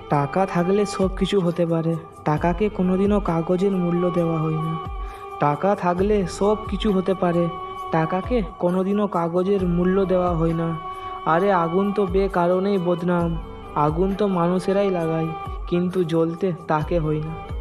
টাকা থাকলে সব কিছু হতে পারে, টাকাকে কোনোদিনও কাগজের মূল্য দেওয়া হয় না। টাকা থাকলে সব কিছু হতে পারে, টাকাকে কোনোদিনও কাগজের মূল্য দেওয়া হয় না। আরে আগুন তো বেকারণেই বদনাম, আগুন তো মানুষেরাই লাগায়, কিন্তু জ্বলতে তাকে হয় না।